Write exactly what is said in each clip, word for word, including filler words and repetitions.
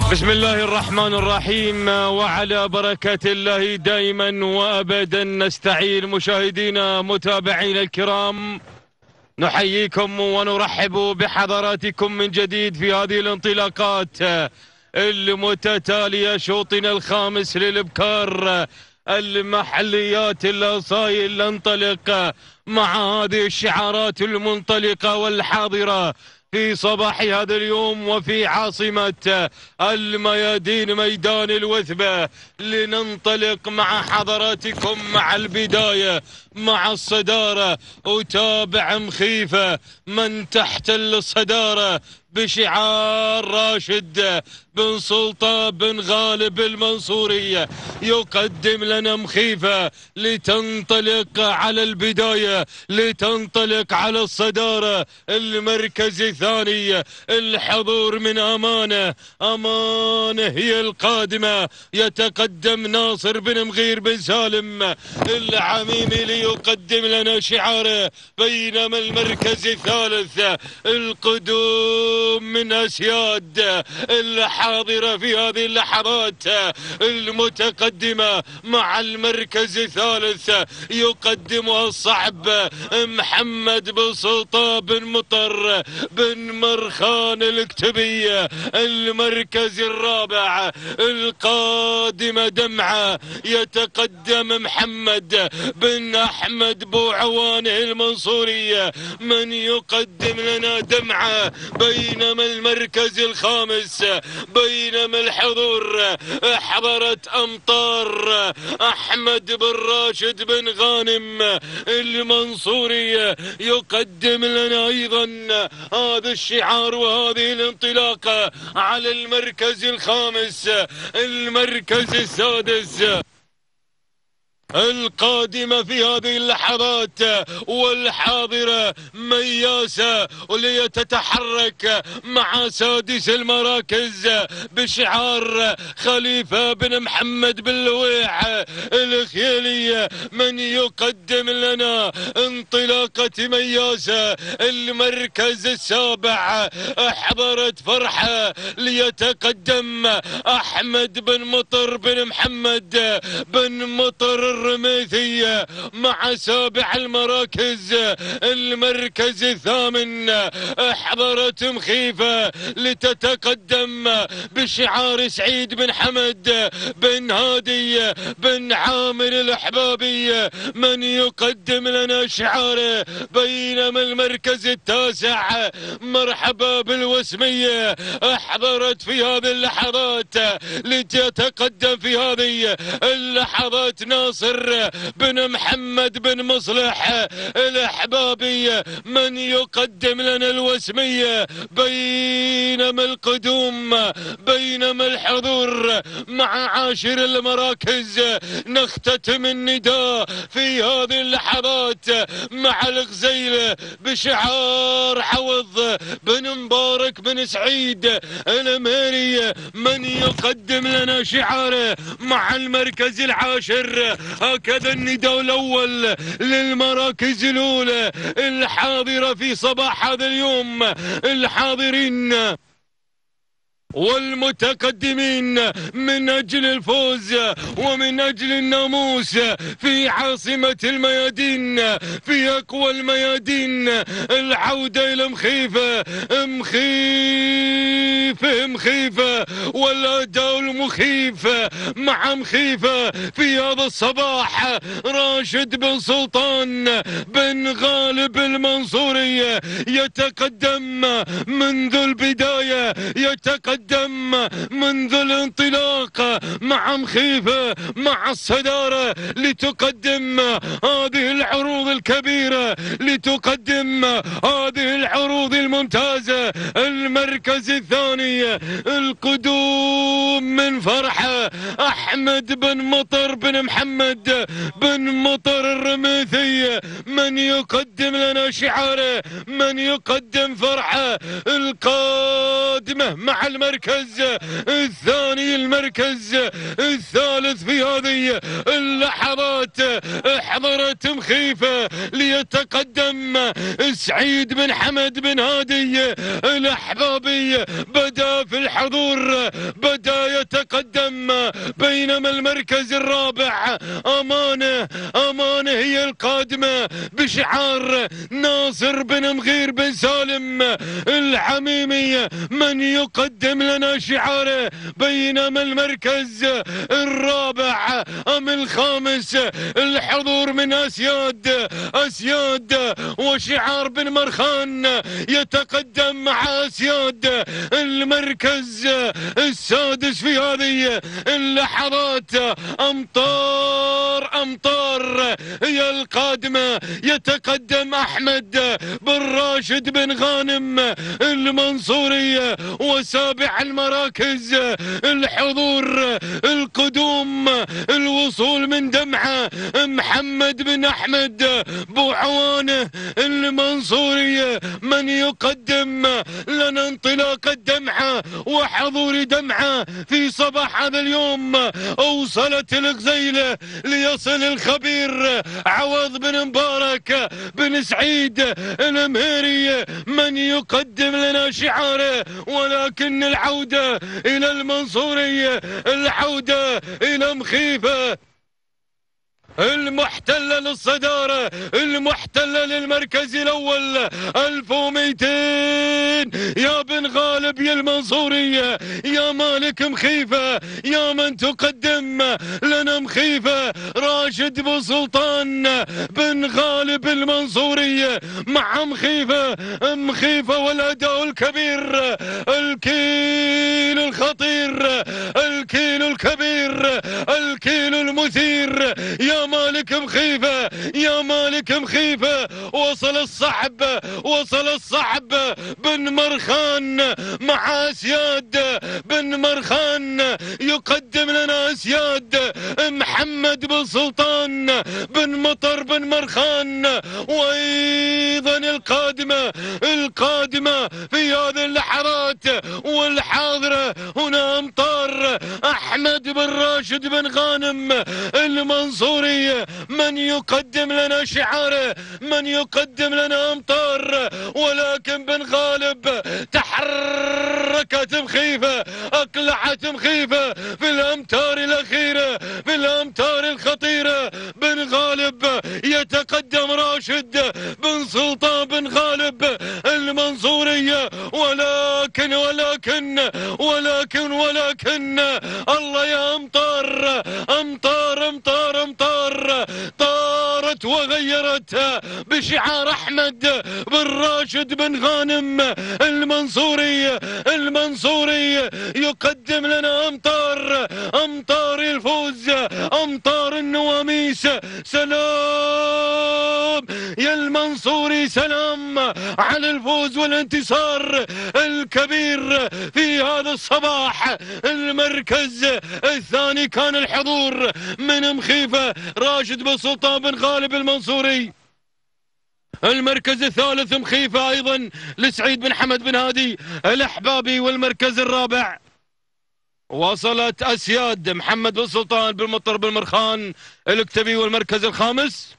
بسم الله الرحمن الرحيم، وعلى بركة الله دائما وأبدا نستعين. مشاهدينا متابعينا الكرام، نحييكم ونرحب بحضراتكم من جديد في هذه الانطلاقات المتتالية. شوطنا الخامس للإبكار المحليات الأصايل، ننطلق مع هذه الشعارات المنطلقة والحاضرة في صباح هذا اليوم وفي عاصمة الميادين ميدان الوثبة، لننطلق مع حضراتكم مع البداية مع الصدارة. أتابع مخيفة من تحتل الصدارة بشعار راشد بن سلطان بن غالب المنصوري، يقدم لنا مخيفة لتنطلق على البداية، لتنطلق على الصدارة. المركز الثاني الحضور من أمانة، أمانة هي القادمة، يتقدم ناصر بن مغير بن سالم العميمي ليقدم لنا شعاره، بينما المركز الثالث القدوم من أسياد الحاضرة في هذه اللحظات المتقدمة مع المركز الثالث يقدمها الصعب محمد بن سلطان بن مطر بن مرخان الكتبية. المركز الرابع القادمة دمعة، يتقدم محمد بن أحمد بو عوانه المنصورية من يقدم لنا دمعة، بينما المركز الخامس بينما الحضور حضرت أمطار أحمد بن راشد بن غانم المنصورية يقدم لنا أيضا هذا الشعار وهذه الانطلاقة على المركز الخامس. المركز السادس القادمة في هذه اللحظات والحاضرة مياسة، وليتتحرك مع سادس المراكز بشعار خليفة بن محمد بن لويح الخيالية من يقدم لنا انطلاقة مياسة. المركز السابع حضرت فرحة، ليتقدم أحمد بن مطر بن محمد بن مطر الرميثية مع سابع المراكز. المركز الثامن حضرت مخيفة لتتقدم بشعار سعيد بن حمد بن هادي بن عامر الأحبابي من يقدم لنا شعاره، بينما المركز التاسع مرحبا بالوسمية حضرت في هذه اللحظات لتتقدم في هذه اللحظات ناصر بن محمد بن مصلح الأحبابي من يقدم لنا الوسمية، بينما القدوم بينما الحضور مع عاشر المراكز. نختتم النداء في هذه اللحظات مع الغزيل بشعار عوض بن مبارك بن سعيد المهري من يقدم لنا شعاره مع المركز العاشر. هكذا النداء الأول للمراكز الأولى الحاضرة في صباح هذا اليوم، الحاضرين والمتقدمين من أجل الفوز ومن أجل الناموس في عاصمة الميادين، في أقوى الميادين. العودة إلى مخيفة، مخيفة مخيفة والأداء المخيف مع مخيفة في هذا الصباح. راشد بن سلطان بن غالب المنصوري يتقدم منذ البداية، يتقدم منذ الانطلاق مع مخيفة مع الصدارة لتقدم هذه العروض الكبيرة، لتقدم هذه العروض الممتازة. المركز الثاني القدوم من فرحة. أحمد بن مطر بن محمد بن مطر الرميثي من يقدم لنا شعاره، من يقدم فرحة القادمة مع المركز الثاني، المركز الثالث في هذه اللحظات. احضرت مخيفة ليتقدم سعيد بن حمد بن هادي الأحبابي، بدأ في الحضور، بدأ يتقدم، بينما المركز الرابع أمانة أمانة هي القادمة بشعار ناصر بن مغير بن سالم العميمي من يقدم لنا شعاره، بينما المركز الرابع أم الخامس الحضور من أسياد أسياد وشعار بن مرخان يتقدم مع أسياد. المركز السادس في هذه اللحظات. أمطار أمطار هي القادمة، يتقدم أحمد بن راشد بن غانم المنصوري. وسابع المراكز الحضور القدوم الوصول من دمعة محمد بن أحمد بوعوانه المنصوري من يقدم لنا انطلاق الدمعة وحضور دمعة في صباح هذا اليوم. أوصلت الغزيلة ليصل الخبير عوض بن مبارك بن سعيد المهيري من يقدم لنا شعاره، ولكن العودة إلى المنصورية، العودة إلى مخيفة المحتلة للصدارة، المحتلة للمركز الأول. ألف ومئتين يا بن غالب يا المنصورية، يا مالك مخيفة، يا من تقدم لنا مخيفة. راشد بن سلطان بن غالب المنصورية مع مخيفة، مخيفة والأداء الكبير، الكيل الخطير، الكيل الكبير، الكيل المثير. يا مالك مخيفة، يا مالك مخيفة. وصل الصعب، وصل الصعب بن مرخان مع أسياد بن مرخان يقدم لنا أسياد محمد بن سلطان بن مطر بن مرخان. وأيضا القادمة القادمة في هذه اللحظات والحاضرة هنا أمطار أحمد بن راشد بن غانم المنصوري من يقدم لنا شعاره، من يقدم لنا أمطار. ولكن بن غالب تحركت مخيفة، أقلعت مخيفة في الأمتار الأخيرة، في الأمتار الخطيرة. بن غالب يتقدم راشد بن سلطان بن غالب المنصورية، ولكن ولكن ولكن ولكن الله يا أمطار أمطار أمطار أمطار طارت وغيرت بشعار أحمد بن راشد بن غانم المنصوري. المنصوري يقدم لنا أمطار أمطار الفوز، أمطار النواميس. سلام يا المنصوري، سلام على الفوز والانتصار الكبير في هذا الصباح. المركز الثاني كان الحضور من مخيفة راشد بن سلطان بن غالب المنصوري. المركز الثالث مخيفة أيضا لسعيد بن حمد بن هادي الأحبابي. والمركز الرابع وصلت أسياد محمد بن سلطان بن مطر بن مرخان الكتبي. والمركز الخامس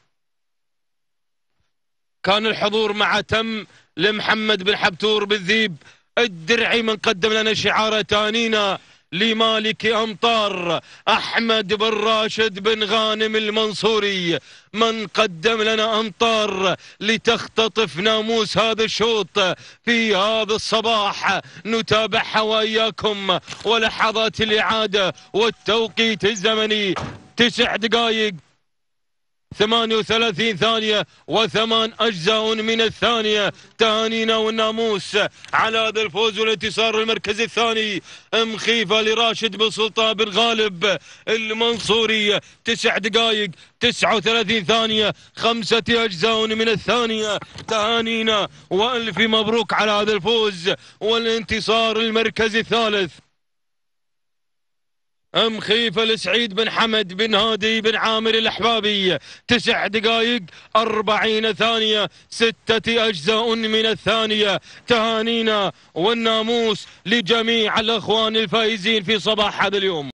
كان الحضور مع تم لمحمد بن حبتور بالذيب الدرعي من قدم لنا شعار تانينا لمالك أمطار أحمد بن راشد بن غانم المنصوري من قدم لنا أمطار لتختطف ناموس هذا الشوط في هذا الصباح. نتابعها وإياكم ولحظات الإعادة والتوقيت الزمني تسع دقائق ثمانية وثلاثين ثانية وثمان أجزاء من الثانية. تهانينا والناموس على هذا الفوز والانتصار. المركز الثاني مخيفة لراشد بن سلطان بن غالب المنصوري تسع دقائق تسعة وثلاثين ثانية خمسة أجزاء من الثانية. تهانينا وألف مبروك على هذا الفوز والانتصار. المركز الثالث مخيف السعيد بن حمد بن هادي بن عامر الأحبابي. تسع دقائق أربعين ثانية، ستة أجزاء من الثانية. تهانينا والناموس لجميع الأخوان الفائزين في صباح هذا اليوم.